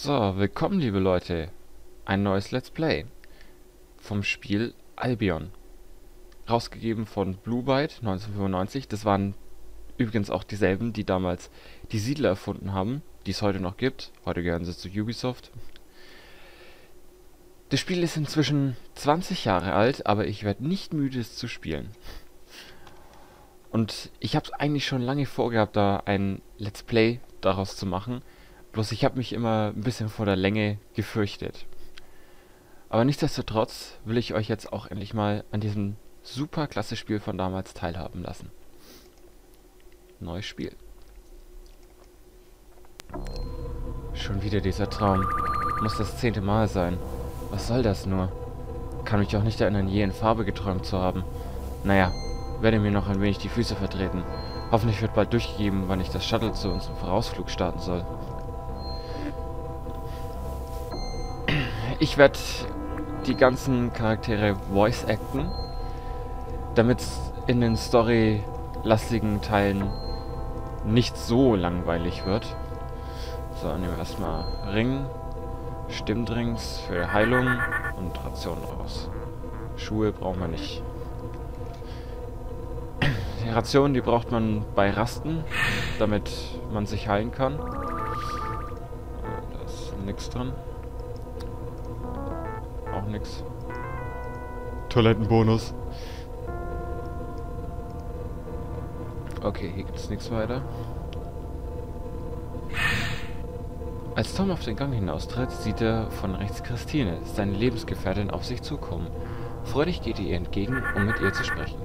So, willkommen liebe Leute. Ein neues Let's Play vom Spiel Albion. Rausgegeben von Blue Byte 1995. Das waren übrigens auch dieselben, die damals die Siedler erfunden haben, die es heute noch gibt. Heute gehören sie zu Ubisoft. Das Spiel ist inzwischen 20 Jahre alt, aber ich werde nicht müde, es zu spielen. Und ich habe es eigentlich schon lange vorgehabt, da ein Let's Play daraus zu machen. Bloß ich habe mich immer ein bisschen vor der Länge gefürchtet. Aber nichtsdestotrotz will ich euch jetzt auch endlich mal an diesem super klasse Spiel von damals teilhaben lassen. Neues Spiel. Schon wieder dieser Traum. Muss das 10. Mal sein. Was soll das nur? Kann mich auch nicht erinnern, je in Farbe geträumt zu haben. Naja, werde mir noch ein wenig die Füße vertreten. Hoffentlich wird bald durchgegeben, wann ich das Shuttle zu unserem Vorausflug starten soll. Ich werde die ganzen Charaktere voice acten, damit es in den storylastigen Teilen nicht so langweilig wird. So, nehmen wir erstmal Ring, Stimmdrinks für Heilung und Rationen raus. Schuhe brauchen wir nicht. Die Rationen, die braucht man bei Rasten, damit man sich heilen kann. Da ist nichts dran. Auch nix. Toilettenbonus. Okay, hier gibt's nichts weiter. Als Tom auf den Gang hinaustritt, sieht er von rechts Christine, seine Lebensgefährtin, auf sich zukommen. Freudig geht er ihr entgegen, um mit ihr zu sprechen.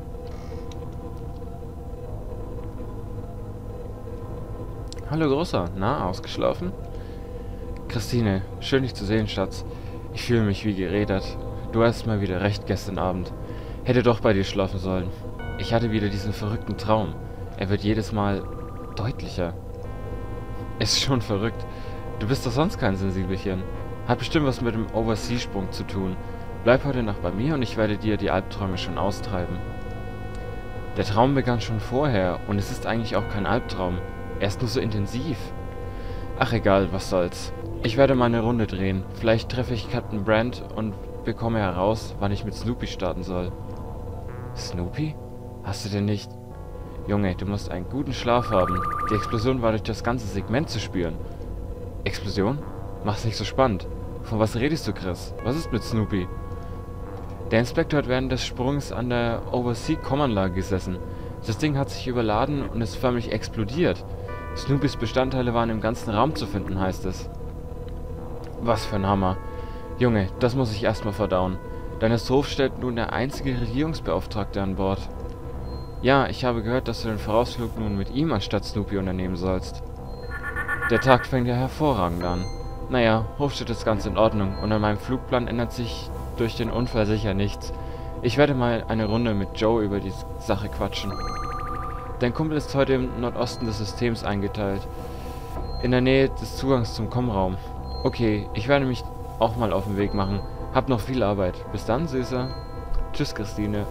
Hallo Großer, na, ausgeschlafen? Christine, schön dich zu sehen, Schatz. Ich fühle mich wie gerädert. Du hast mal wieder recht gestern Abend. Hätte doch bei dir schlafen sollen. Ich hatte wieder diesen verrückten Traum. Er wird jedes Mal deutlicher. Ist schon verrückt. Du bist doch sonst kein Sensibelchen. Hat bestimmt was mit dem Overseas-Sprung zu tun. Bleib heute Nacht bei mir und ich werde dir die Albträume schon austreiben. Der Traum begann schon vorher und es ist eigentlich auch kein Albtraum. Er ist nur so intensiv. Ach egal, was soll's. Ich werde mal eine Runde drehen. Vielleicht treffe ich Captain Brand und bekomme heraus, wann ich mit Snoopy starten soll. Snoopy? Hast du denn nicht... Junge, du musst einen guten Schlaf haben. Die Explosion war durch das ganze Segment zu spüren. Explosion? Mach's nicht so spannend. Von was redest du, Chris? Was ist mit Snoopy? Der Inspektor hat während des Sprungs an der Oversea-Kommanlage gesessen. Das Ding hat sich überladen und ist förmlich explodiert. Snoopys Bestandteile waren im ganzen Raum zu finden, heißt es. Was für ein Hammer. Junge, das muss ich erstmal verdauen. Deines Hof stellt nun der einzige Regierungsbeauftragte an Bord. Ja, ich habe gehört, dass du den Vorausflug nun mit ihm anstatt Snoopy unternehmen sollst. Der Tag fängt ja hervorragend an. Naja, Hofstadt ist ganz in Ordnung und an meinem Flugplan ändert sich durch den Unfall sicher nichts. Ich werde mal eine Runde mit Joe über die Sache quatschen. Dein Kumpel ist heute im Nordosten des Systems eingeteilt. In der Nähe des Zugangs zum Kommraum. Okay, ich werde mich auch mal auf den Weg machen. Hab noch viel Arbeit. Bis dann, Süßer. Tschüss, Christine.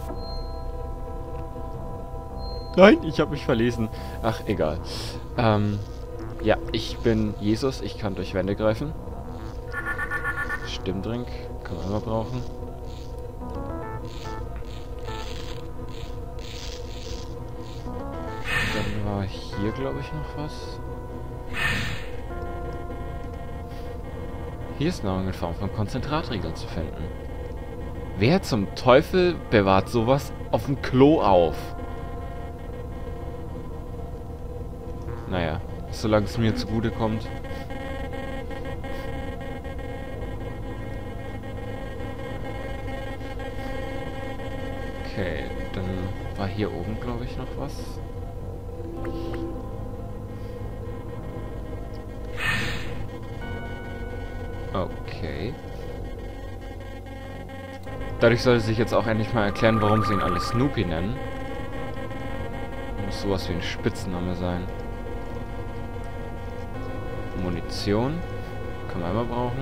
Nein, ich habe mich verlesen. Ach, egal. Ja, ich bin Jesus. Ich kann durch Wände greifen. Stimmdrink. Kann man immer brauchen. Dann war hier, glaube ich, noch was. Hier ist noch eine Form von Konzentratriegel zu finden. Wer zum Teufel bewahrt sowas auf dem Klo auf? Naja, solange es mir zugute kommt. Okay, dann war hier oben, glaube ich, noch was. Okay. Dadurch sollte sich jetzt auch endlich mal erklären, warum sie ihn alle Snoopy nennen. Muss sowas wie ein Spitzname sein. Munition. Können wir immer brauchen.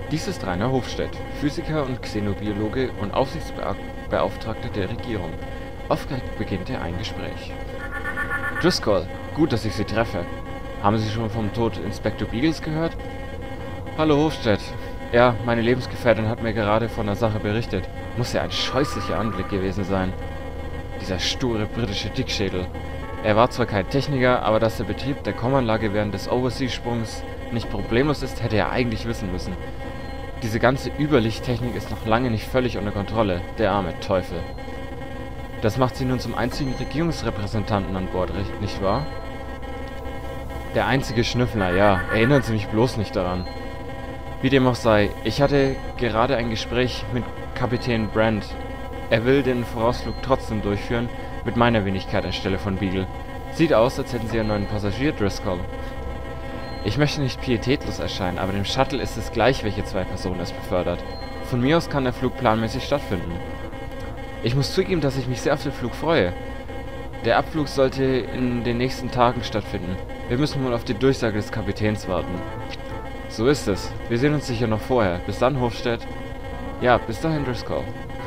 Dies ist Rainer Hofstedt, Physiker und Xenobiologe und Aufsichtsbeauftragter der Regierung. Aufgeregt beginnt er ein Gespräch. Driscoll, gut, dass ich Sie treffe. Haben Sie schon vom Tod Inspektor Beagles gehört? Hallo Hofstedt. Ja, meine Lebensgefährtin hat mir gerade von der Sache berichtet. Muss ja ein scheußlicher Anblick gewesen sein. Dieser sture britische Dickschädel. Er war zwar kein Techniker, aber dass der Betrieb der Com-Anlage während des Overseas-Sprungs nicht problemlos ist, hätte er eigentlich wissen müssen. Diese ganze Überlichttechnik ist noch lange nicht völlig unter Kontrolle, der arme Teufel. Das macht Sie nun zum einzigen Regierungsrepräsentanten an Bord, nicht wahr? Der einzige Schnüffler, ja. Erinnern Sie mich bloß nicht daran. Wie dem auch sei, ich hatte gerade ein Gespräch mit Kapitän Brand. Er will den Vorausflug trotzdem durchführen, mit meiner Wenigkeit anstelle von Beagle. Sieht aus, als hätten Sie einen neuen Passagier, Driscoll. Ich möchte nicht pietätlos erscheinen, aber dem Shuttle ist es gleich, welche zwei Personen es befördert. Von mir aus kann der Flug planmäßig stattfinden. Ich muss zugeben, dass ich mich sehr auf den Flug freue. Der Abflug sollte in den nächsten Tagen stattfinden. Wir müssen wohl auf die Durchsage des Kapitäns warten. So ist es. Wir sehen uns sicher noch vorher. Bis dann, Hofstedt. Ja, bis dahin, Driscoll.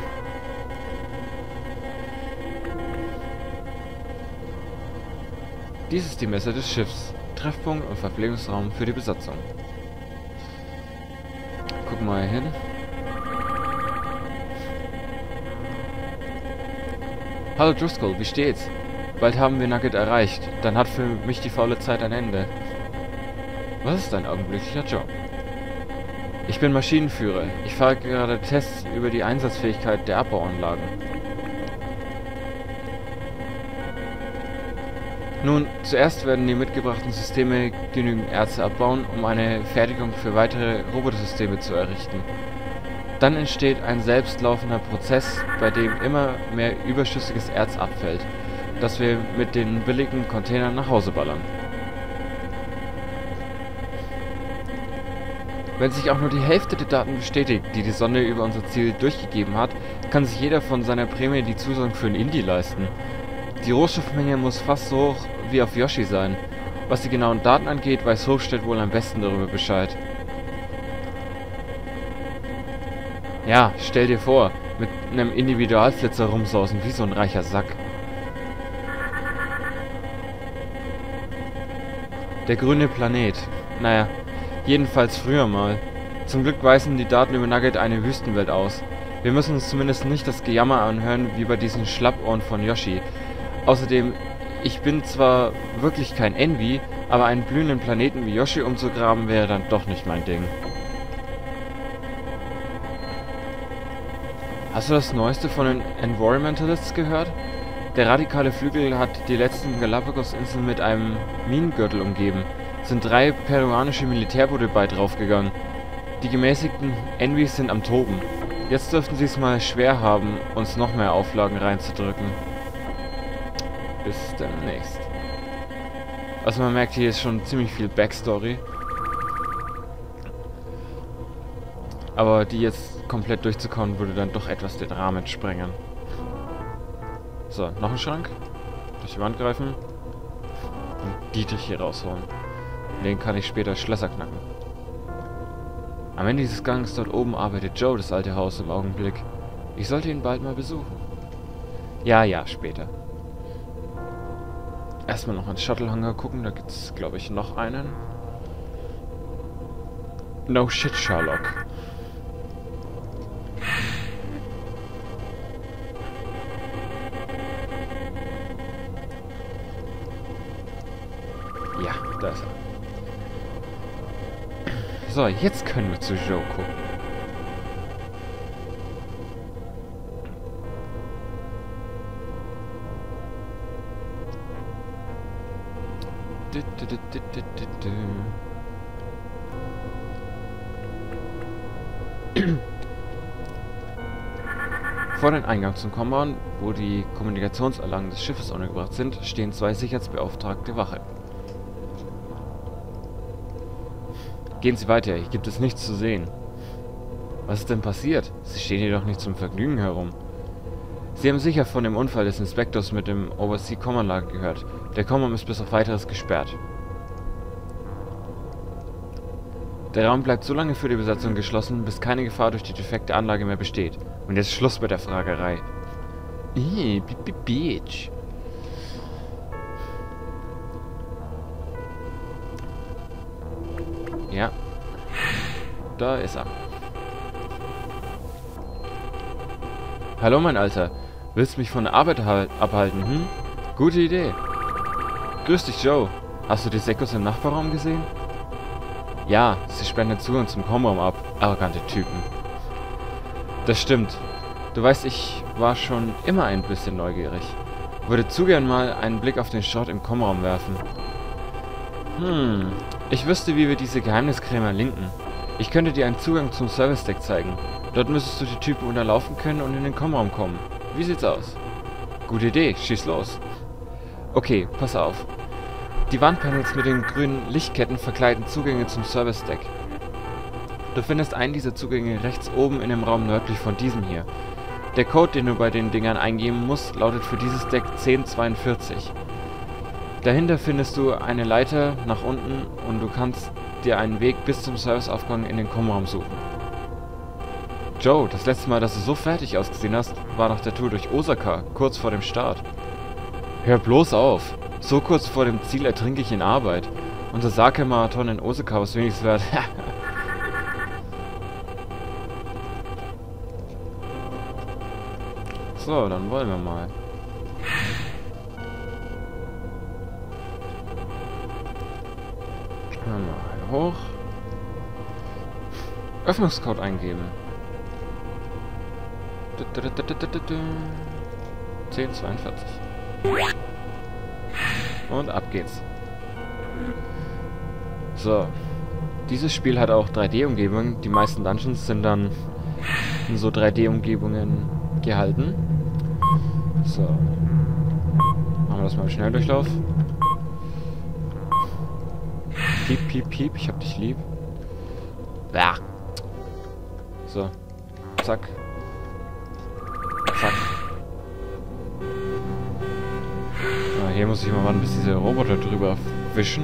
Dies ist die Messe des Schiffs. Treffpunkt und Verpflegungsraum für die Besatzung. Gucken wir mal hin. Hallo Driscoll, wie steht's? Bald haben wir Nugget erreicht. Dann hat für mich die faule Zeit ein Ende. Was ist dein augenblicklicher Job? Ich bin Maschinenführer. Ich fahre gerade Tests über die Einsatzfähigkeit der Abbauanlagen. Nun, zuerst werden die mitgebrachten Systeme genügend Erze abbauen, um eine Fertigung für weitere Robotersysteme zu errichten. Dann entsteht ein selbstlaufender Prozess, bei dem immer mehr überschüssiges Erz abfällt, das wir mit den billigen Containern nach Hause ballern. Wenn sich auch nur die Hälfte der Daten bestätigt, die die Sonde über unser Ziel durchgegeben hat, kann sich jeder von seiner Prämie die Zusage für ein Indie leisten. Die Rohstoffmenge muss fast so hoch wie auf Yoshi sein. Was die genauen Daten angeht, weiß Hofstedt wohl am besten darüber Bescheid. Ja, stell dir vor, mit einem Individualflitzer rumsausen wie so ein reicher Sack. Der grüne Planet. Naja, jedenfalls früher mal. Zum Glück weisen die Daten über Nugget eine Wüstenwelt aus. Wir müssen uns zumindest nicht das Gejammer anhören wie bei diesen Schlappohren von Yoshi. Außerdem, ich bin zwar wirklich kein Envy, aber einen blühenden Planeten wie Yoshi umzugraben wäre dann doch nicht mein Ding. Hast du das Neueste von den Environmentalists gehört? Der radikale Flügel hat die letzten Galapagos-Inseln mit einem Minengürtel umgeben. Sind 3 peruanische Militärboote bei draufgegangen. Die gemäßigten Envys sind am Toben. Jetzt dürften sie es mal schwer haben, uns noch mehr Auflagen reinzudrücken. Bis demnächst. Also man merkt, hier ist schon ziemlich viel Backstory. Aber die jetzt komplett durchzukommen, würde dann doch etwas den Rahmen sprengen. So, noch ein Schrank. Durch die Wand greifen. Und Dietrich hier rausholen. Den kann ich später Schlösser knacken. Am Ende dieses Gangs dort oben arbeitet Joe das alte Haus im Augenblick. Ich sollte ihn bald mal besuchen. Ja, später. Erstmal noch ans Shuttle-Hangar gucken, da gibt's, glaube ich, noch einen. No shit, Sherlock. Ja, da ist er. So, jetzt können wir zu Joe gucken. Vor dem Eingang zum Compound, wo die Kommunikationsanlagen des Schiffes untergebracht sind, stehen 2 Sicherheitsbeauftragte Wache. Gehen Sie weiter, hier gibt es nichts zu sehen. Was ist denn passiert? Sie stehen hier doch nicht zum Vergnügen herum. Sie haben sicher von dem Unfall des Inspektors mit dem Oversea-Com-Anlage gehört. Der Com ist bis auf Weiteres gesperrt. Der Raum bleibt so lange für die Besatzung geschlossen, bis keine Gefahr durch die defekte Anlage mehr besteht. Und jetzt Schluss mit der Fragerei. Bitch. Ja. Da ist er. Hallo, mein Alter. Willst mich von der Arbeit abhalten, hm? Gute Idee. Grüß dich, Joe. Hast du die Sekos im Nachbarraum gesehen? Ja, sie sperren den Zugang zum Komraum ab. Arrogante Typen. Das stimmt. Du weißt, ich war schon immer ein bisschen neugierig. Würde zu gern mal einen Blick auf den Schrott im Komraum werfen. Ich wüsste, wie wir diese Geheimniskrämer linken. Ich könnte dir einen Zugang zum Service-Deck zeigen. Dort müsstest du die Typen unterlaufen können und in den Komraum kommen. Wie sieht's aus? Gute Idee, schieß los. Okay, pass auf. Die Wandpanels mit den grünen Lichtketten verkleiden Zugänge zum Service-Deck. Du findest einen dieser Zugänge rechts oben in dem Raum nördlich von diesem hier. Der Code, den du bei den Dingern eingeben musst, lautet für dieses Deck 1042. Dahinter findest du eine Leiter nach unten und du kannst dir einen Weg bis zum Serviceaufgang in den Komraum suchen. Joe, das letzte Mal, dass du so fertig ausgesehen hast, war nach der Tour durch Osaka, kurz vor dem Start. Hör bloß auf! So kurz vor dem Ziel ertrinke ich in Arbeit. Unser Sake-Marathon in Osaka was wenigstens wert. So, dann wollen wir mal. Mal hoch. Öffnungscode eingeben. 1042. Und ab geht's. So. Dieses Spiel hat auch 3D-Umgebungen. Die meisten Dungeons sind dann in so 3D-Umgebungen gehalten. So. Machen wir das mal im Schnelldurchlauf. Piep, piep, piep. Ich hab dich lieb. Ja. So. Zack. Zack. Hier muss ich mal warten, bis diese Roboter drüber wischen.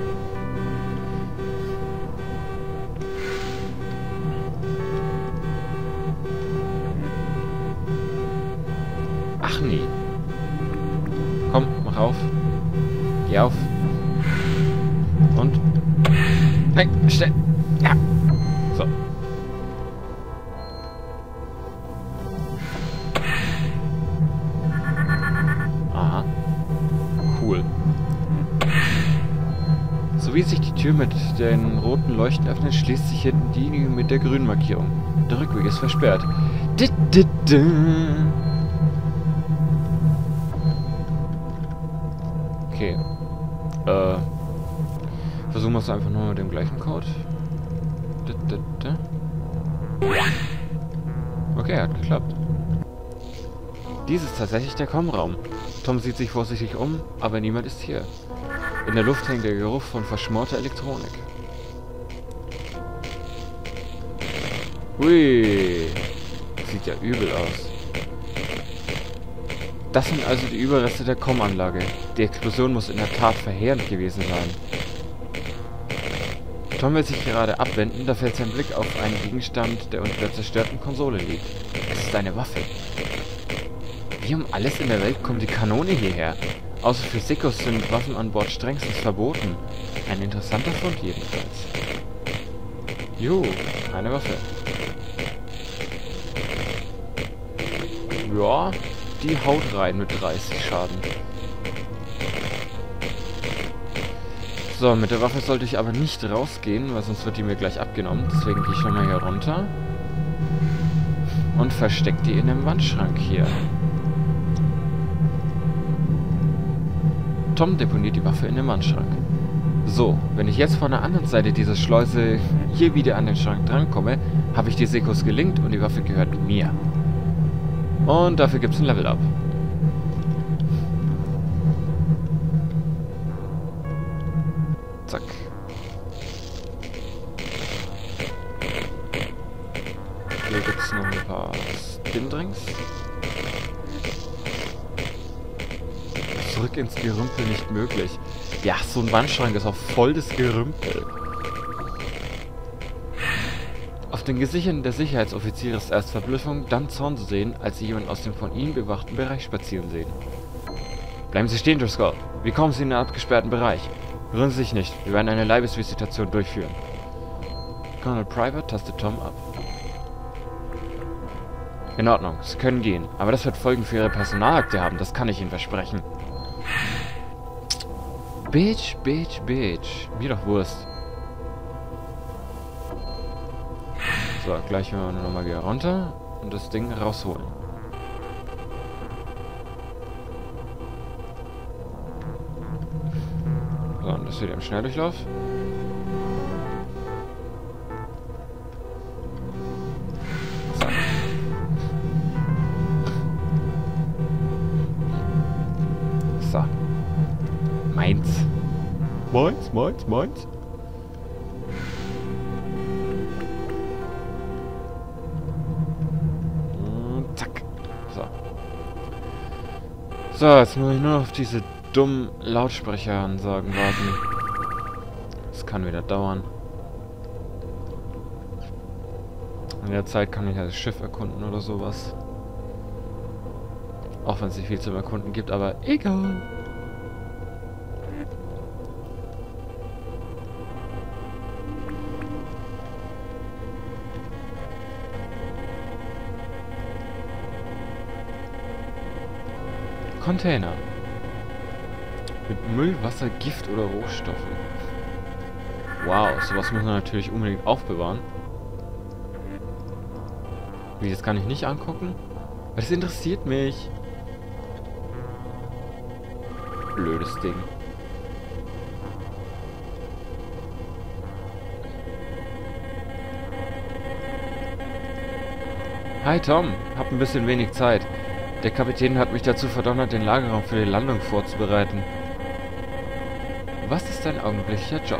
Ach nee. Komm, mach auf. Geh auf. Und. Nein, schnell. Ja. So. Aha. Cool. So wie sich die Tür mit den roten Leuchten öffnet, schließt sich hinten die mit der grünen Markierung. Der Rückweg ist versperrt. Okay. Versuchen wir es einfach nur mit dem gleichen Code. Okay, hat geklappt. Dies ist tatsächlich der Komraum. Tom sieht sich vorsichtig um, aber niemand ist hier. In der Luft hängt der Geruch von verschmorter Elektronik. Hui. Sieht ja übel aus. Das sind also die Überreste der Com-Anlage. Die Explosion muss in der Tat verheerend gewesen sein. Tom will sich gerade abwenden, da fällt sein Blick auf einen Gegenstand, der unter der zerstörten Konsole liegt. Es ist eine Waffe. Wie um alles in der Welt kommt die Kanone hierher? Außer für Sekos sind Waffen an Bord strengstens verboten. Ein interessanter Fund jedenfalls. Jo, eine Waffe. Ja, die haut rein mit 30 Schaden. So, mit der Waffe sollte ich aber nicht rausgehen, weil sonst wird die mir gleich abgenommen. Deswegen gehe ich nochmal hier runter. Und verstecke die in dem Wandschrank hier. Tom deponiert die Waffe in dem Wandschrank. So, wenn ich jetzt von der anderen Seite dieser Schleuse hier wieder an den Schrank drankomme, habe ich die Sekos gelingt und die Waffe gehört mir. Und dafür gibt es ein Level-Up. Zack. Hier gibt es noch ein paar Skin-Drinks. Zurück ins Gerümpel nicht möglich. Ja, so ein Wandschrank ist auch voll das Gerümpel. den Gesichtern der Sicherheitsoffiziere ist erst Verblüffung, dann Zorn zu sehen, als sie jemanden aus dem von ihnen bewachten Bereich spazieren sehen. Bleiben Sie stehen, Driscoll. Wie kommen Sie in den abgesperrten Bereich? Rühren Sie sich nicht. Wir werden eine Leibesvisitation durchführen. Colonel Private tastet Tom ab. In Ordnung, Sie können gehen. Aber das wird Folgen für Ihre Personalakte haben. Das kann ich Ihnen versprechen. Bitch, Bitch, Bitch. Mir doch Wurst. So, gleich werden wir nochmal wieder runter und das Ding rausholen. So, und das wieder im Schnelldurchlauf. So. So. Meins. Meins. Zack. So. So, jetzt muss ich nur noch auf diese dummen Lautsprecheransagen warten. Das kann wieder dauern. In der Zeit kann ich ja das Schiff erkunden oder sowas. Auch wenn es nicht viel zum Erkunden gibt, aber egal. Container. Mit Müll, Wasser, Gift oder Rohstoffen. Wow, sowas muss man natürlich unbedingt aufbewahren. Wie, das kann ich nicht angucken? Weil das interessiert mich. Blödes Ding. Hi Tom, hab ein bisschen wenig Zeit. Der Kapitän hat mich dazu verdonnert, den Lagerraum für die Landung vorzubereiten. Was ist dein augenblicklicher Job?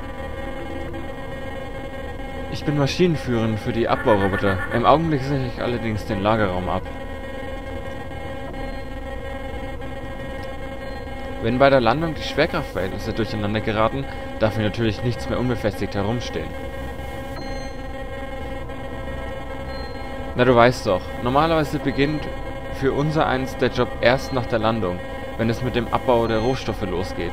Ich bin Maschinenführerin für die Abbauroboter. Im Augenblick sichere ich allerdings den Lagerraum ab. Wenn bei der Landung die Schwerkraftverhältnisse durcheinander geraten, darf hier natürlich nichts mehr unbefestigt herumstehen. Na, du weißt doch, normalerweise beginnt für unsereins der Job erst nach der Landung, wenn es mit dem Abbau der Rohstoffe losgeht.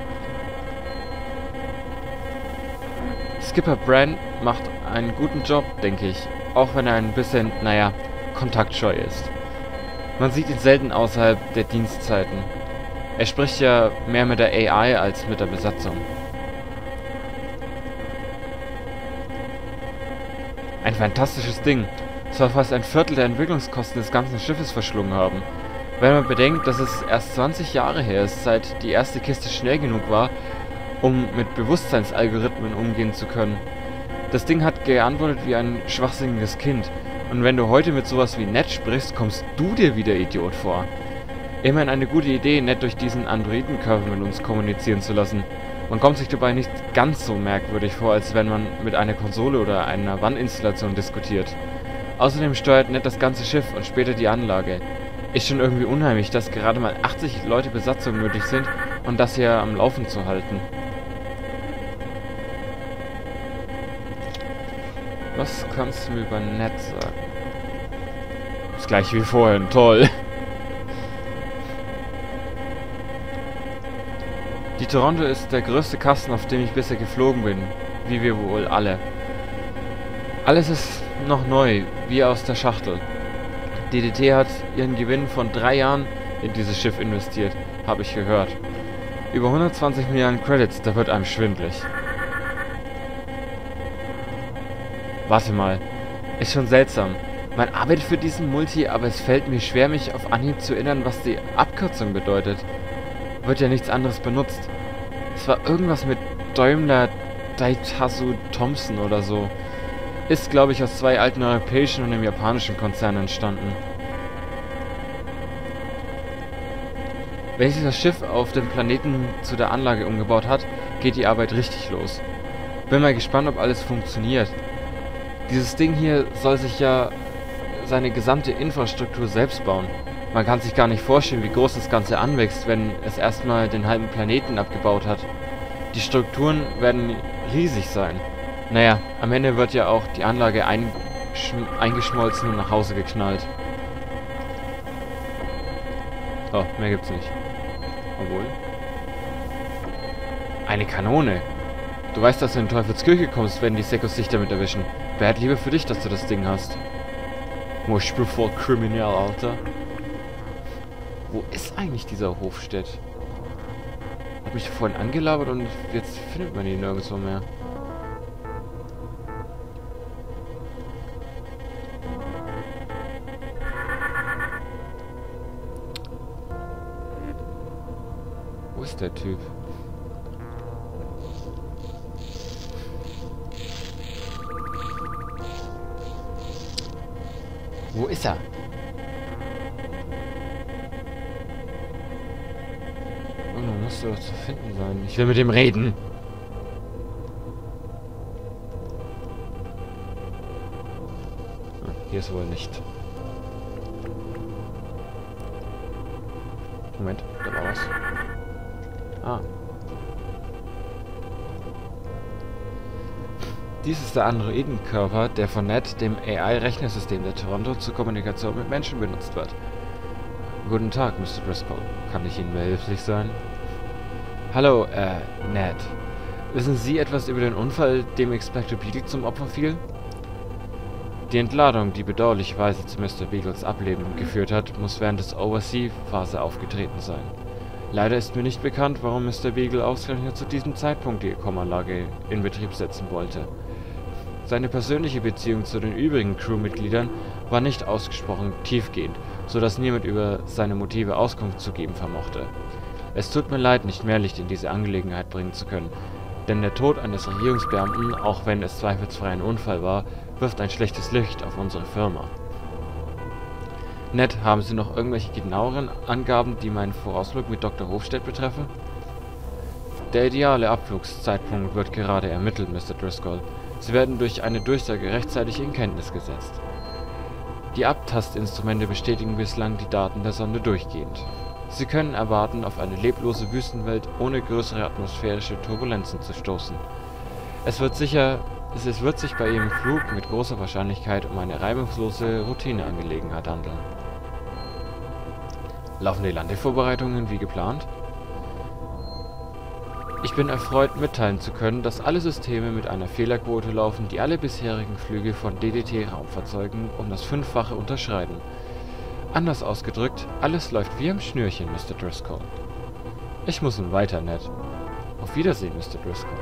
Skipper Brand macht einen guten Job, denke ich, auch wenn er ein bisschen, naja, kontaktscheu ist. Man sieht ihn selten außerhalb der Dienstzeiten. Er spricht ja mehr mit der AI als mit der Besatzung. Ein fantastisches Ding. Soll fast ein Viertel der Entwicklungskosten des ganzen Schiffes verschlungen haben. Wenn man bedenkt, dass es erst 20 Jahre her ist, seit die erste Kiste schnell genug war, um mit Bewusstseinsalgorithmen umgehen zu können. Das Ding hat geantwortet wie ein schwachsinniges Kind. Und wenn du heute mit sowas wie Ned sprichst, kommst du dir wie der Idiot vor. Immerhin eine gute Idee, Ned durch diesen Androidenkörper mit uns kommunizieren zu lassen. Man kommt sich dabei nicht ganz so merkwürdig vor, als wenn man mit einer Konsole oder einer Wandinstallation diskutiert. Außerdem steuert Ned das ganze Schiff und später die Anlage. Ist schon irgendwie unheimlich, dass gerade mal 80 Leute Besatzung nötig sind, um das hier am Laufen zu halten. Was kannst du mir über Ned sagen? Ist gleich wie vorhin, toll. Die Toronto ist der größte Kasten, auf dem ich bisher geflogen bin, wie wir wohl alle. Alles ist noch neu, wie aus der Schachtel. DDT hat ihren Gewinn von 3 Jahren in dieses Schiff investiert, habe ich gehört. Über 120 Milliarden Credits, da wird einem schwindlig. Warte mal, ist schon seltsam. Man arbeitet für diesen Multi, aber es fällt mir schwer, mich auf Anhieb zu erinnern, was die Abkürzung bedeutet. Wird ja nichts anderes benutzt. Es war irgendwas mit Daimler Daihatsu Thompson oder so. Ist, glaube ich, aus 2 alten europäischen und einem japanischen Konzern entstanden. Wenn sich das Schiff auf dem Planeten zu der Anlage umgebaut hat, geht die Arbeit richtig los. Bin mal gespannt, ob alles funktioniert. Dieses Ding hier soll sich ja seine gesamte Infrastruktur selbst bauen. Man kann sich gar nicht vorstellen, wie groß das Ganze anwächst, wenn es erstmal den halben Planeten abgebaut hat. Die Strukturen werden riesig sein. Naja, am Ende wird ja auch die Anlage eingeschmolzen und nach Hause geknallt. Oh, mehr gibt's nicht. Obwohl. Eine Kanone. Du weißt, dass du in Teufelskirche kommst, wenn die Sekos dich damit erwischen. Wer hat lieber für dich, dass du das Ding hast? Ich bin voll kriminell, Alter. Wo ist eigentlich dieser Hofstedt? Hab mich vorhin angelabert und jetzt findet man ihn nirgendwo mehr. Wo ist der Typ? Wo ist er? Irgendwo muss er doch zu finden sein. Ich will mit ihm reden. Hier ist wohl nicht. Moment, da war was. Ah. Dies ist der Androidenkörper, der von NET, dem AI-Rechnersystem der Toronto, zur Kommunikation mit Menschen benutzt wird. Guten Tag, Mr. Driscoll. Kann ich Ihnen behilflich sein? Hallo, NET. Wissen Sie etwas über den Unfall, dem Inspector Beagle zum Opfer fiel? Die Entladung, die bedauerlicherweise zu Mr. Beagles Ableben geführt hat, muss während des Oversea-Phase aufgetreten sein. Leider ist mir nicht bekannt, warum Mr. Beagle ausgerechnet zu diesem Zeitpunkt die Komanlage in Betrieb setzen wollte. Seine persönliche Beziehung zu den übrigen Crewmitgliedern war nicht ausgesprochen tiefgehend, so dass niemand über seine Motive Auskunft zu geben vermochte. Es tut mir leid, nicht mehr Licht in diese Angelegenheit bringen zu können, denn der Tod eines Regierungsbeamten, auch wenn es zweifelsfrei ein Unfall war, wirft ein schlechtes Licht auf unsere Firma. Nett, haben Sie noch irgendwelche genaueren Angaben, die meinen Vorausflug mit Dr. Hofstedt betreffen? Der ideale Abflugszeitpunkt wird gerade ermittelt, Mr. Driscoll. Sie werden durch eine Durchsage rechtzeitig in Kenntnis gesetzt. Die Abtastinstrumente bestätigen bislang die Daten der Sonde durchgehend. Sie können erwarten, auf eine leblose Wüstenwelt ohne größere atmosphärische Turbulenzen zu stoßen. Es wird sich bei Ihrem Flug mit großer Wahrscheinlichkeit um eine reibungslose Routineangelegenheit handeln. Laufen die Landevorbereitungen wie geplant? Ich bin erfreut, mitteilen zu können, dass alle Systeme mit einer Fehlerquote laufen, die alle bisherigen Flüge von DDT-Raumfahrzeugen um das 5-fache unterschreiten. Anders ausgedrückt, alles läuft wie am Schnürchen, Mr. Driscoll. Ich muss nun weiter, Ned. Auf Wiedersehen, Mr. Driscoll.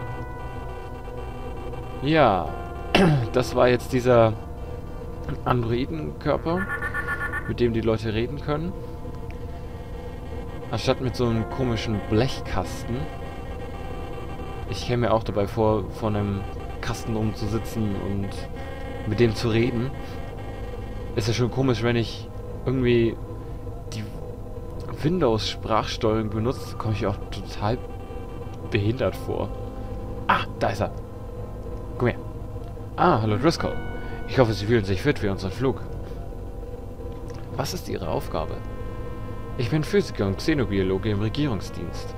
Ja, das war jetzt dieser Androidenkörper, mit dem die Leute reden können. Anstatt mit so einem komischen Blechkasten. Ich käme mir auch dabei vor einem Kasten rumzusitzen und mit dem zu reden. Ist ja schon komisch, wenn ich irgendwie die Windows-Sprachsteuerung benutze, komme ich auch total behindert vor. Ah, da ist er. Komm her. Ah, hallo Driscoll. Ich hoffe, Sie fühlen sich fit für unseren Flug. Was ist Ihre Aufgabe? Ich bin Physiker und Xenobiologe im Regierungsdienst.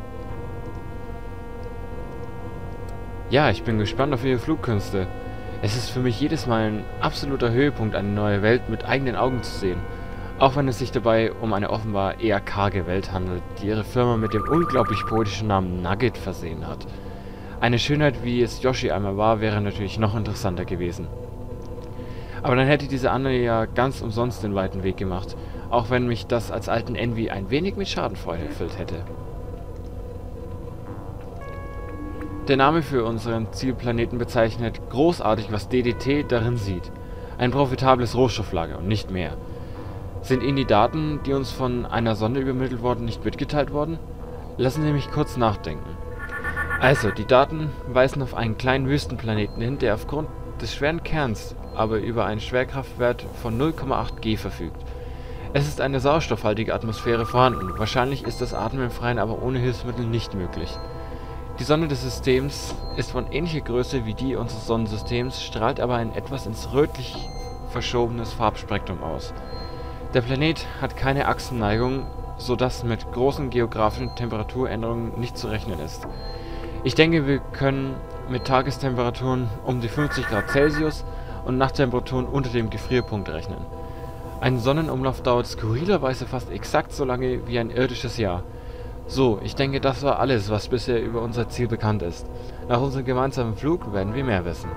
Ja, ich bin gespannt auf Ihre Flugkünste. Es ist für mich jedes Mal ein absoluter Höhepunkt, eine neue Welt mit eigenen Augen zu sehen. Auch wenn es sich dabei um eine offenbar eher karge Welt handelt, die Ihre Firma mit dem unglaublich poetischen Namen Nugget versehen hat. Eine Schönheit, wie es Yoshi einmal war, wäre natürlich noch interessanter gewesen. Aber dann hätte diese andere ja ganz umsonst den weiten Weg gemacht, auch wenn mich das als alten Envy ein wenig mit Schadenfreude erfüllt hätte. Der Name für unseren Zielplaneten bezeichnet großartig, was DDT darin sieht. Ein profitables Rohstofflager und nicht mehr. Sind Ihnen die Daten, die uns von einer Sonde übermittelt wurden, nicht mitgeteilt worden? Lassen Sie mich kurz nachdenken. Also, die Daten weisen auf einen kleinen Wüstenplaneten hin, der aufgrund des schweren Kerns aber über einen Schwerkraftwert von 0,8 G verfügt. Es ist eine sauerstoffhaltige Atmosphäre vorhanden. Wahrscheinlich ist das Atmen im Freien aber ohne Hilfsmittel nicht möglich. Die Sonne des Systems ist von ähnlicher Größe wie die unseres Sonnensystems, strahlt aber ein etwas ins rötlich verschobenes Farbspektrum aus. Der Planet hat keine Achsenneigung, sodass mit großen geografischen Temperaturänderungen nicht zu rechnen ist. Ich denke, wir können mit Tagestemperaturen um die 50 Grad Celsius und Nachttemperaturen unter dem Gefrierpunkt rechnen. Ein Sonnenumlauf dauert skurrilerweise fast exakt so lange wie ein irdisches Jahr. So, ich denke, das war alles, was bisher über unser Ziel bekannt ist. Nach unserem gemeinsamen Flug werden wir mehr wissen.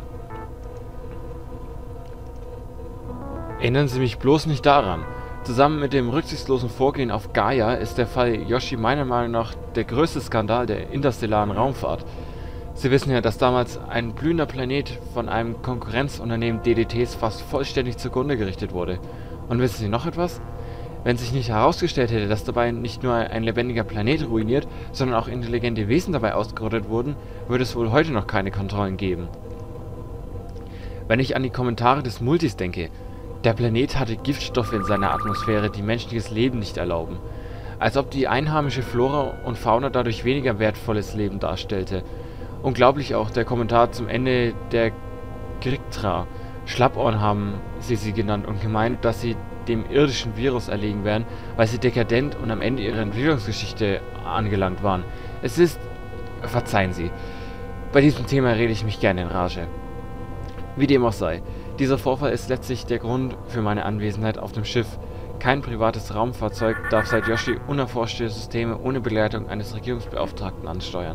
Erinnern Sie mich bloß nicht daran. Zusammen mit dem rücksichtslosen Vorgehen auf Gaia ist der Fall Yoshi meiner Meinung nach der größte Skandal der interstellaren Raumfahrt. Sie wissen ja, dass damals ein blühender Planet von einem Konkurrenzunternehmen DDTs fast vollständig zugrunde gerichtet wurde. Und wissen Sie noch etwas? Wenn sich nicht herausgestellt hätte, dass dabei nicht nur ein lebendiger Planet ruiniert, sondern auch intelligente Wesen dabei ausgerottet wurden, würde es wohl heute noch keine Kontrollen geben. Wenn ich an die Kommentare des Multis denke, der Planet hatte Giftstoffe in seiner Atmosphäre, die menschliches Leben nicht erlauben. Als ob die einheimische Flora und Fauna dadurch weniger wertvolles Leben darstellte. Unglaublich auch der Kommentar zum Ende der Griktra. Schlappohren haben sie genannt und gemeint, dass sie dem irdischen Virus erlegen wären, weil sie dekadent und am Ende ihrer Entwicklungsgeschichte angelangt waren. Es ist... Verzeihen Sie. Bei diesem Thema rede ich mich gerne in Rage. Wie dem auch sei. Dieser Vorfall ist letztlich der Grund für meine Anwesenheit auf dem Schiff. Kein privates Raumfahrzeug darf seit Yoshi unerforschte Systeme ohne Begleitung eines Regierungsbeauftragten ansteuern.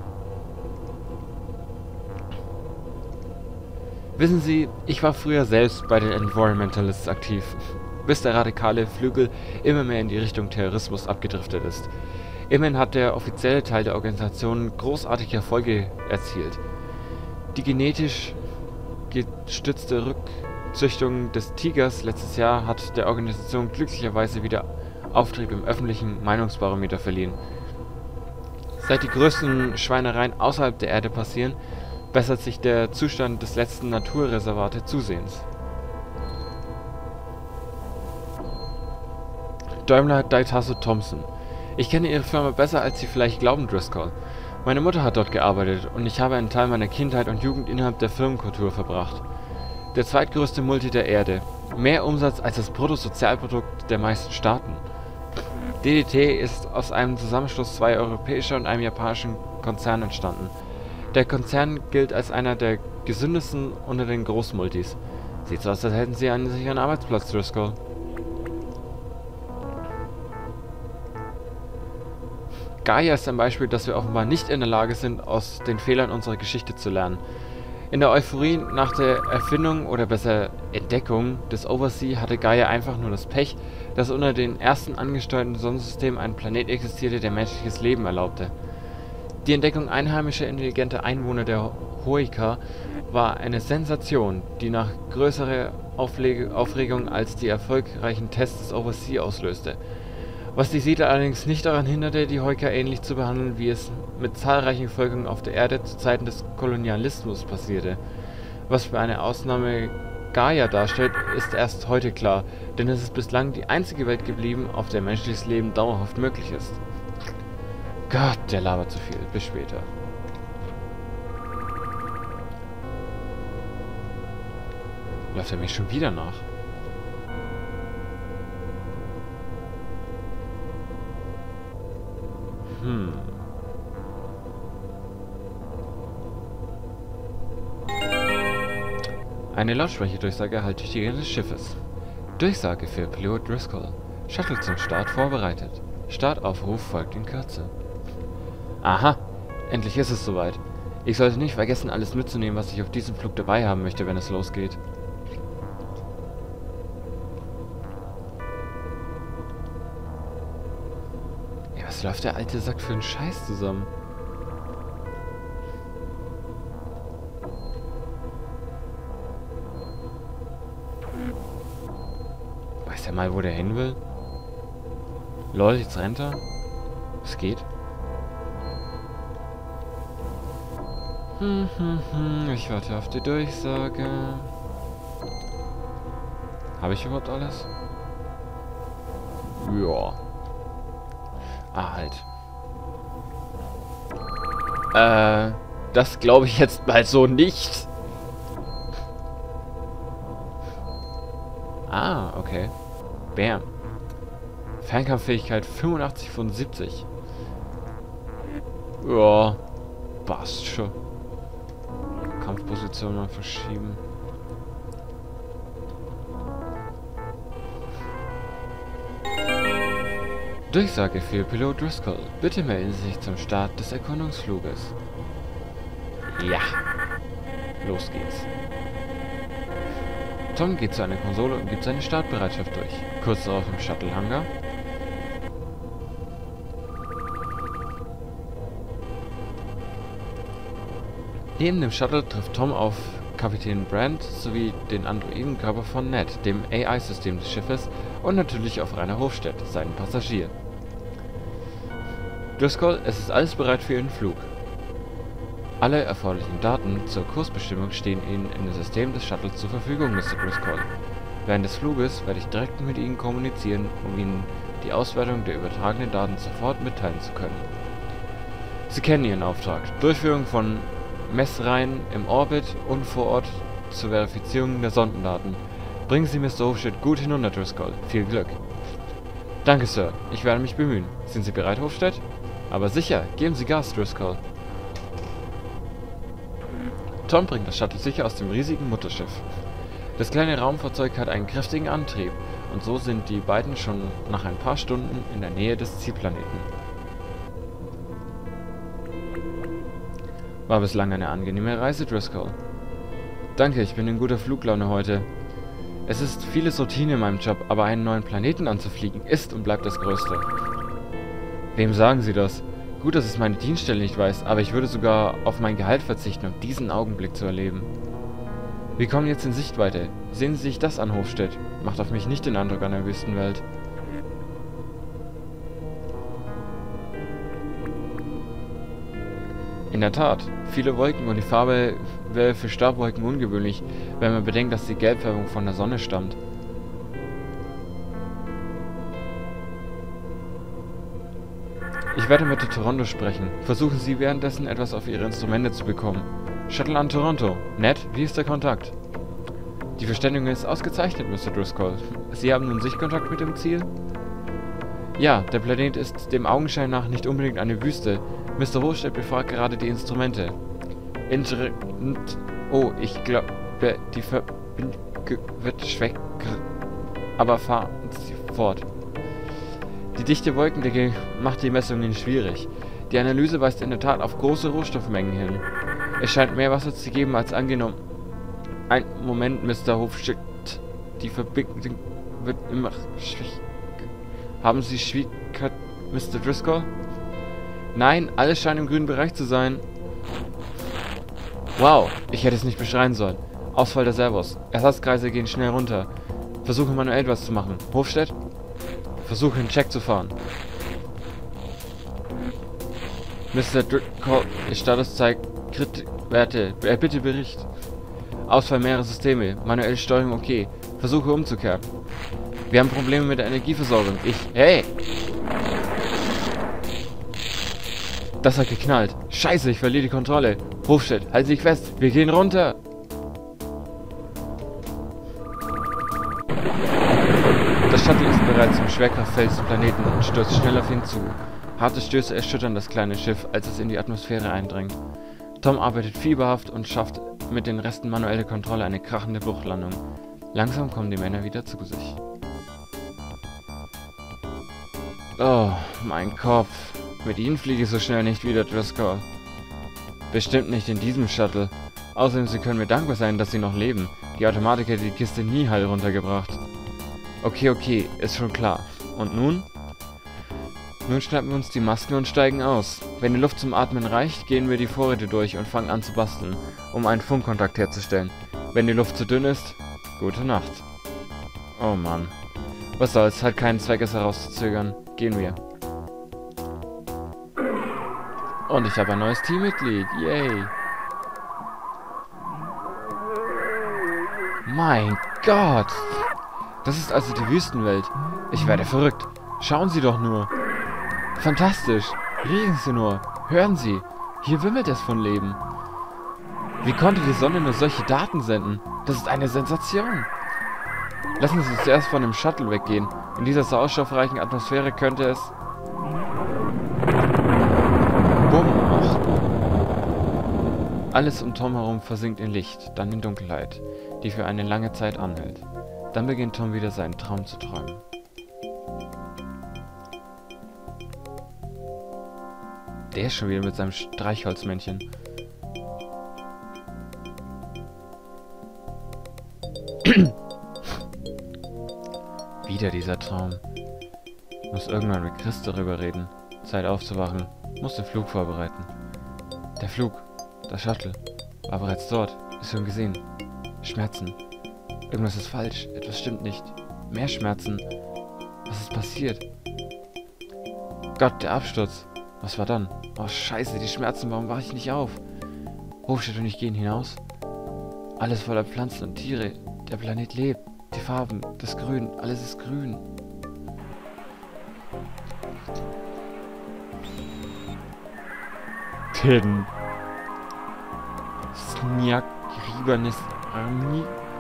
Wissen Sie, ich war früher selbst bei den Environmentalists aktiv, bis der radikale Flügel immer mehr in die Richtung Terrorismus abgedriftet ist. Immerhin hat der offizielle Teil der Organisation großartige Erfolge erzielt. Die genetisch gestützte Rückzüchtung des Tigers letztes Jahr hat der Organisation glücklicherweise wieder Auftrieb im öffentlichen Meinungsbarometer verliehen. Seit die größten Schweinereien außerhalb der Erde passieren, bessert sich der Zustand des letzten Naturreservate zusehends. Daimler Daihatsu Thompson. Ich kenne Ihre Firma besser, als Sie vielleicht glauben, Driscoll. Meine Mutter hat dort gearbeitet und ich habe einen Teil meiner Kindheit und Jugend innerhalb der Firmenkultur verbracht. Der zweitgrößte Multi der Erde. Mehr Umsatz als das Bruttosozialprodukt der meisten Staaten. DDT ist aus einem Zusammenschluss zwei europäischer und einem japanischen Konzern entstanden. Der Konzern gilt als einer der gesündesten unter den Großmultis. Sieht so aus, als hätten Sie einen sicheren Arbeitsplatz, Driscoll. Gaia ist ein Beispiel, dass wir offenbar nicht in der Lage sind, aus den Fehlern unserer Geschichte zu lernen. In der Euphorie nach der Erfindung oder besser Entdeckung des Oversea hatte Gaia einfach nur das Pech, dass unter den ersten angesteuerten Sonnensystemen ein Planet existierte, der menschliches Leben erlaubte. Die Entdeckung einheimischer intelligenter Einwohner der Hoika war eine Sensation, die nach größerer Aufregung als die erfolgreichen Tests des Oversea auslöste. Was die Siedler allerdings nicht daran hinderte, die Hoika ähnlich zu behandeln, wie es mit zahlreichen Völkern auf der Erde zu Zeiten des Kolonialismus passierte. Was für eine Ausnahme Gaia darstellt, ist erst heute klar, denn es ist bislang die einzige Welt geblieben, auf der menschliches Leben dauerhaft möglich ist. Gott, der labert zu viel. Bis später. Läuft er mir schon wieder nach? Eine Lautsprecherdurchsage Halttüchtigen des Schiffes. Durchsage für Pilot Driscoll. Shuttle zum Start vorbereitet. Startaufruf folgt in Kürze. Aha, endlich ist es soweit. Ich sollte nicht vergessen, alles mitzunehmen, was ich auf diesem Flug dabei haben möchte, wenn es losgeht. Ey, was läuft der alte Sack für einen Scheiß zusammen? Weiß er mal, wo der hin will? Lol, jetzt rennt er? Was geht? Ich warte auf die Durchsage. Habe ich überhaupt alles? Ja. Ah, halt. Das glaube ich jetzt mal so nicht. Ah, okay. Bam. Fernkampffähigkeit 85 von 70. Ja, passt schon. Startposition mal verschieben. Durchsage für Pilot Driscoll. Bitte melden Sie sich zum Start des Erkundungsfluges. Ja. Los geht's. Tom geht zu einer Konsole und gibt seine Startbereitschaft durch. Kurz darauf im Shuttle-Hangar. Neben dem Shuttle trifft Tom auf Kapitän Brand sowie den Androidenkörper von Ned, dem AI-System des Schiffes, und natürlich auf Rainer Hofstedt, seinen Passagier. Driscoll, es ist alles bereit für Ihren Flug. Alle erforderlichen Daten zur Kursbestimmung stehen Ihnen in dem System des Shuttles zur Verfügung, Mr. Driscoll. Während des Fluges werde ich direkt mit Ihnen kommunizieren, um Ihnen die Auswertung der übertragenen Daten sofort mitteilen zu können. Sie kennen Ihren Auftrag. Durchführung von Messreihen im Orbit und vor Ort zur Verifizierung der Sondendaten. Bringen Sie Mr. Hofstedt gut hinunter, Driscoll. Viel Glück. Danke, Sir. Ich werde mich bemühen. Sind Sie bereit, Hofstedt? Aber sicher. Geben Sie Gas, Driscoll. Tom bringt das Shuttle sicher aus dem riesigen Mutterschiff. Das kleine Raumfahrzeug hat einen kräftigen Antrieb, und so sind die beiden schon nach ein paar Stunden in der Nähe des Zielplaneten. War bislang eine angenehme Reise, Driscoll. Danke, ich bin in guter Fluglaune heute. Es ist vieles Routine in meinem Job, aber einen neuen Planeten anzufliegen ist und bleibt das Größte. Wem sagen Sie das? Gut, dass es meine Dienststelle nicht weiß, aber ich würde sogar auf mein Gehalt verzichten, um diesen Augenblick zu erleben. Wir kommen jetzt in Sichtweite. Sehen Sie sich das an, Hofstedt. Macht auf mich nicht den Eindruck einer Wüstenwelt. In der Tat, viele Wolken und die Farbe wäre für Staubwolken ungewöhnlich, wenn man bedenkt, dass die Gelbfärbung von der Sonne stammt. Ich werde mit der Toronto sprechen. Versuchen Sie währenddessen etwas auf Ihre Instrumente zu bekommen. Shuttle an Toronto. Ned, wie ist der Kontakt? Die Verständigung ist ausgezeichnet, Mr. Driscoll. Sie haben nun Sichtkontakt mit dem Ziel? Ja, der Planet ist dem Augenschein nach nicht unbedingt eine Wüste. Mr. Hofstedt befragt gerade die Instrumente. Oh, ich glaube, die Verbindung wird schwächer. Aber fahren Sie fort. Die dichte Wolkendecke macht die Messungen schwierig. Die Analyse weist in der Tat auf große Rohstoffmengen hin. Es scheint mehr Wasser zu geben als angenommen. Ein Moment, Mr. Hofstedt. Die Verbindung wird immer schwächer. Haben Sie Schwierigkeit, Mr. Driscoll? Nein, alles scheint im grünen Bereich zu sein. Wow, ich hätte es nicht beschreien sollen. Ausfall der Servos. Ersatzkreise gehen schnell runter. Versuche manuell etwas zu machen. Hofstedt? Versuche einen Check zu fahren. Mr. Driscoll, Ihr Status zeigt Werte. Bitte Bericht. Ausfall mehrerer Systeme. Manuelle Steuerung okay. Versuche umzukehren. Wir haben Probleme mit der Energieversorgung. Hey! Das hat geknallt. Scheiße, ich verliere die Kontrolle. Hofstedt, halt dich fest. Wir gehen runter. Das Shuttle ist bereits im Schwerkraftfeld des Planeten und stürzt schnell auf ihn zu. Harte Stöße erschüttern das kleine Schiff, als es in die Atmosphäre eindringt. Tom arbeitet fieberhaft und schafft mit den Resten manuelle Kontrolle eine krachende Bruchlandung. Langsam kommen die Männer wieder zu sich. Oh, mein Kopf. Mit Ihnen fliege ich so schnell nicht wieder, Driscoll. Bestimmt nicht in diesem Shuttle. Außerdem, Sie können mir dankbar sein, dass Sie noch leben. Die Automatik hätte die Kiste nie heil runtergebracht. Okay, ist schon klar. Und nun? Nun schnappen wir uns die Masken und steigen aus. Wenn die Luft zum Atmen reicht, gehen wir die Vorräte durch und fangen an zu basteln, um einen Funkkontakt herzustellen. Wenn die Luft zu dünn ist, gute Nacht. Oh Mann. Was soll's, hat keinen Zweck, es herauszuzögern. Gehen wir. Und ich habe ein neues Teammitglied. Yay. Mein Gott. Das ist also die Wüstenwelt. Ich werde verrückt. Schauen Sie doch nur. Fantastisch. Riechen Sie nur. Hören Sie. Hier wimmelt es von Leben. Wie konnte die Sonne nur solche Daten senden? Das ist eine Sensation. Lassen Sie uns zuerst von dem Shuttle weggehen. In dieser sauerstoffreichen Atmosphäre könnte es... Bumm. Alles um Tom herum versinkt in Licht, dann in Dunkelheit, die für eine lange Zeit anhält. Dann beginnt Tom wieder seinen Traum zu träumen. Der ist schon wieder mit seinem Streichholzmännchen. Wieder dieser Traum. Muss irgendwann mit Chris darüber reden. Zeit aufzuwachen. Muss den Flug vorbereiten. Der Flug. Das Shuttle. War bereits dort. Ist schon gesehen. Schmerzen. Irgendwas ist falsch. Etwas stimmt nicht. Mehr Schmerzen. Was ist passiert? Gott, der Absturz. Was war dann? Oh, scheiße, die Schmerzen. Warum wache ich nicht auf? Hofstedt und ich gehen hinaus. Alles voller Pflanzen und Tiere. Der Planet lebt. Die Farben, das Grün. Alles ist grün. Den Sniak-Ribernis Armi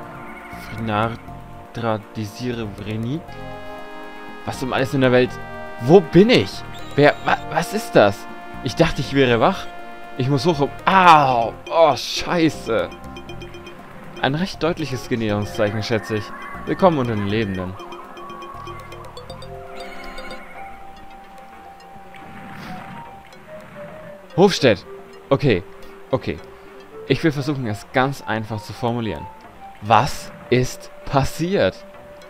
Frinardra Vreni. Was um alles in der Welt? Wo bin ich? Was ist das? Ich dachte, ich wäre wach. Ich muss hoch. Au! Oh, scheiße. Ein recht deutliches Genehmigungszeichen, schätze ich. Willkommen unter den Lebenden. Hofstedt. Okay. Ich will versuchen, es ganz einfach zu formulieren. Was ist passiert?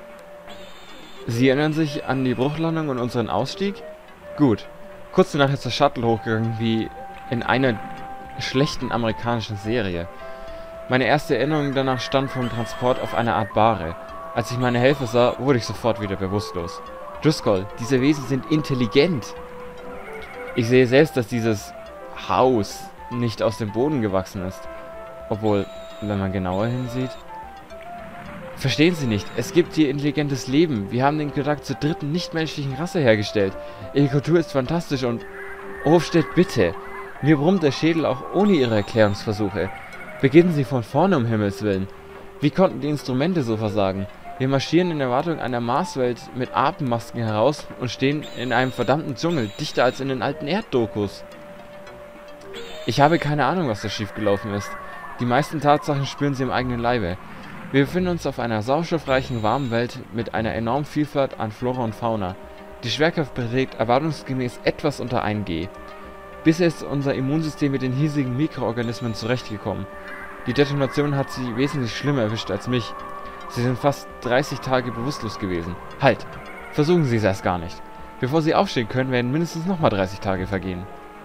Sie erinnern sich an die Bruchlandung und unseren Ausstieg? Gut. Kurz danach ist das Shuttle hochgegangen, wie in einer schlechten amerikanischen Serie. Meine erste Erinnerung danach stand vom Transport auf einer Art Bahre. Als ich meine Helfer sah, wurde ich sofort wieder bewusstlos. Driscoll, diese Wesen sind intelligent. Ich sehe selbst, dass dieses Haus nicht aus dem Boden gewachsen ist. Obwohl, wenn man genauer hinsieht... Verstehen Sie nicht, es gibt hier intelligentes Leben. Wir haben den Kontakt zur dritten nichtmenschlichen Rasse hergestellt. Ihre Kultur ist fantastisch und... Hofstedt, bitte. Mir brummt der Schädel auch ohne Ihre Erklärungsversuche. Beginnen Sie von vorne, um Himmels Willen. Wie konnten die Instrumente so versagen? Wir marschieren in Erwartung einer Marswelt mit Atemmasken heraus und stehen in einem verdammten Dschungel, dichter als in den alten Erddokus. Ich habe keine Ahnung, was da schiefgelaufen ist. Die meisten Tatsachen spüren Sie im eigenen Leibe. Wir befinden uns auf einer sauerstoffreichen, warmen Welt mit einer enormen Vielfalt an Flora und Fauna. Die Schwerkraft beträgt erwartungsgemäß etwas unter 1G. Bisher ist unser Immunsystem mit den hiesigen Mikroorganismen zurechtgekommen. Die Detonation hat sie wesentlich schlimmer erwischt als mich. Sie sind fast 30 Tage bewusstlos gewesen. Halt! Versuchen Sie es erst gar nicht. Bevor Sie aufstehen können, werden mindestens nochmal 30 Tage vergehen.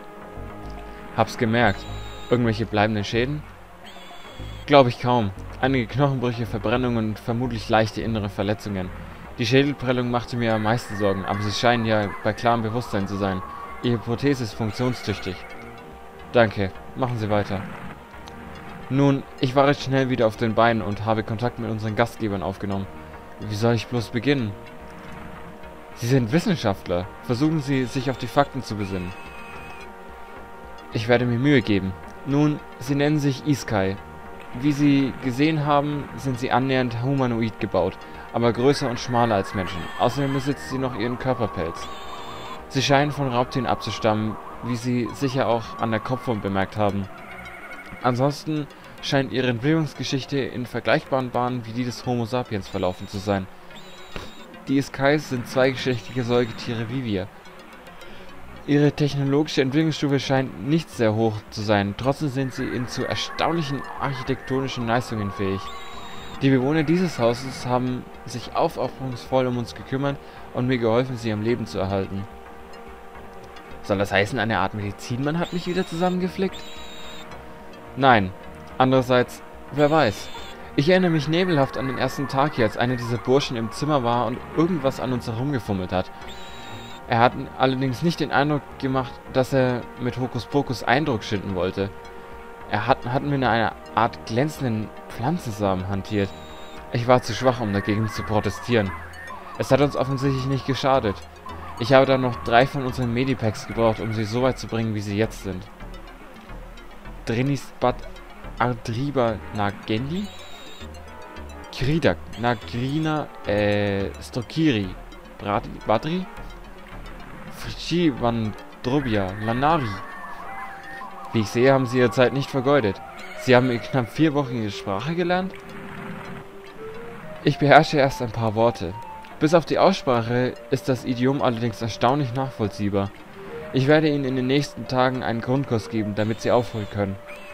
Hab's gemerkt. Irgendwelche bleibenden Schäden? Glaube ich kaum. Einige Knochenbrüche, Verbrennungen und vermutlich leichte innere Verletzungen. Die Schädelprellung machte mir am meisten Sorgen, aber Sie scheinen ja bei klarem Bewusstsein zu sein. Ihre Prothese ist funktionstüchtig. Danke. Machen Sie weiter. Nun, ich war recht schnell wieder auf den Beinen und habe Kontakt mit unseren Gastgebern aufgenommen. Wie soll ich bloß beginnen? Sie sind Wissenschaftler. Versuchen Sie, sich auf die Fakten zu besinnen. Ich werde mir Mühe geben. Nun, Sie nennen sich Iskai. Wie Sie gesehen haben, sind Sie annähernd humanoid gebaut, aber größer und schmaler als Menschen. Außerdem besitzen Sie noch Ihren Körperpelz. Sie scheinen von Raubtieren abzustammen, wie Sie sicher auch an der Kopfform bemerkt haben. Ansonsten scheint Ihre Entwicklungsgeschichte in vergleichbaren Bahnen wie die des Homo sapiens verlaufen zu sein. Die Iskais sind zweigeschlechtige Säugetiere wie wir. Ihre technologische Entwicklungsstufe scheint nicht sehr hoch zu sein, trotzdem sind sie zu erstaunlichen architektonischen Leistungen fähig. Die Bewohner dieses Hauses haben sich aufopferungsvoll um uns gekümmert und mir geholfen, sie am Leben zu erhalten. Soll das heißen, eine Art Medizinmann hat mich wieder zusammengeflickt? Nein. Andererseits, wer weiß. Ich erinnere mich nebelhaft an den ersten Tag hier, als einer dieser Burschen im Zimmer war und irgendwas an uns herumgefummelt hat. Er hat allerdings nicht den Eindruck gemacht, dass er mit Hokuspokus Eindruck schinden wollte. Er hat mit einer Art glänzenden Pflanzensamen hantiert. Ich war zu schwach, um dagegen zu protestieren. Es hat uns offensichtlich nicht geschadet. Ich habe dann noch 3 von unseren Medipacks gebraucht, um sie so weit zu bringen, wie sie jetzt sind. Drenisbat Ardriba Nagendi? Kridak Nagrina Stokiri Badri? Frichi Vandrobia Lanari. Wie ich sehe, haben sie ihre Zeit nicht vergeudet. Sie haben in knapp 4 Wochen Ihre Sprache gelernt? Ich beherrsche erst ein paar Worte. Bis auf die Aussprache ist das Idiom allerdings erstaunlich nachvollziehbar. Ich werde Ihnen in den nächsten Tagen einen Grundkurs geben, damit Sie aufholen können.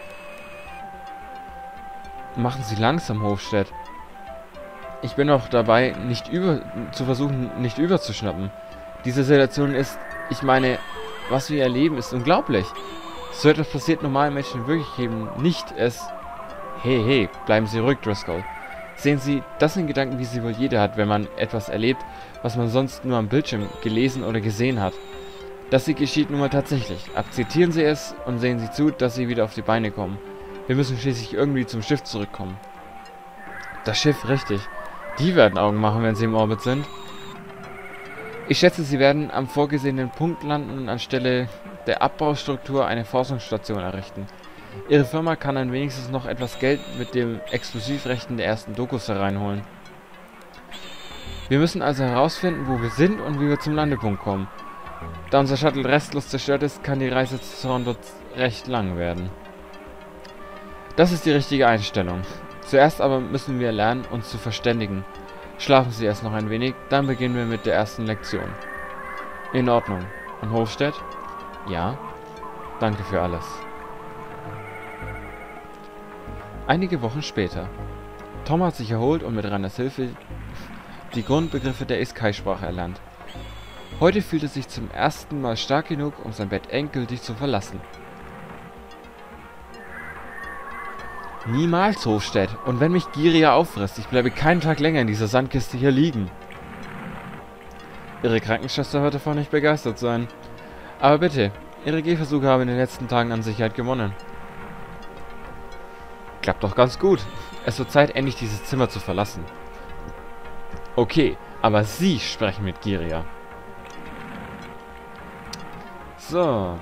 Machen Sie langsam, Hofstadt. Ich bin noch dabei, nicht überzuschnappen. Diese Situation ist, ich meine, was wir erleben, ist unglaublich. So etwas passiert normalen Menschen wirklich eben nicht. Hey, bleiben Sie ruhig, Driscoll. Sehen Sie, das sind Gedanken, wie sie wohl jeder hat, wenn man etwas erlebt, was man sonst nur am Bildschirm gelesen oder gesehen hat. Das hier geschieht nun mal tatsächlich. Akzeptieren Sie es und sehen Sie zu, dass Sie wieder auf die Beine kommen. Wir müssen schließlich irgendwie zum Schiff zurückkommen. Das Schiff, richtig. Die werden Augen machen, wenn sie im Orbit sind. Ich schätze, sie werden am vorgesehenen Punkt landen und anstelle der Abbaustruktur eine Forschungsstation errichten. Ihre Firma kann dann wenigstens noch etwas Geld mit den Exklusivrechten der ersten Dokus hereinholen. Wir müssen also herausfinden, wo wir sind und wie wir zum Landepunkt kommen. Da unser Shuttle restlos zerstört ist, kann die Reise zu Zorn dort recht lang werden. Das ist die richtige Einstellung. Zuerst aber müssen wir lernen, uns zu verständigen. Schlafen Sie erst noch ein wenig, dann beginnen wir mit der ersten Lektion. In Ordnung. Und Hofstadt? Ja? Danke für alles. Einige Wochen später. Tom hat sich erholt und mit Rainers Hilfe die Grundbegriffe der Iskai-Sprache erlernt. Heute fühlt er sich zum ersten Mal stark genug, um sein Bett endgültig zu verlassen. Niemals, Hofstadt. Und wenn mich Giria auffrisst, ich bleibe keinen Tag länger in dieser Sandkiste hier liegen. Ihre Krankenschwester wird davon nicht begeistert sein. Aber bitte, Ihre Gehversuche haben in den letzten Tagen an Sicherheit gewonnen. Klappt doch ganz gut. Es wird Zeit, endlich dieses Zimmer zu verlassen. Okay, aber Sie sprechen mit Giria. So.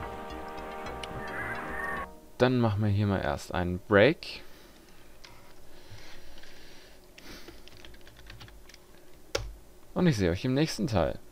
Dann machen wir hier mal erst einen Break. Und ich sehe euch im nächsten Teil.